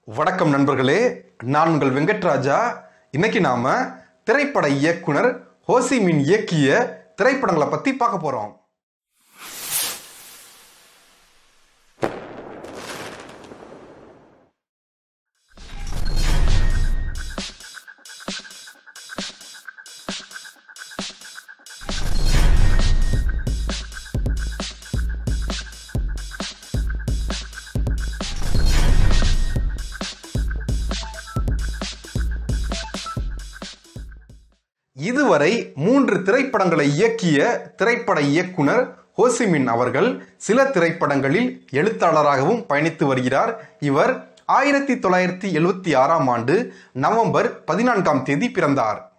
வணக்கம் நண்பர்களே, நான் உங்கள் வெங்கட்ராஜா. இன்னைக்கு நாம திரைப்பட இயக்குனர் ஹோசிமின் இயக்கிய திரைப்படங்களை பத்தி பார்க்க போறோம். இதுவரை 3 திரைப்படங்களை இயக்கிய திரைப்பட இயக்குனர் ஹோசிமின் அவர்கள் சில திரைப்படங்களில் எழுத்தாளராகவும் பயணித்து வருகிறார். இவர் 1976 நவம்பர் 14 பிறந்தார்.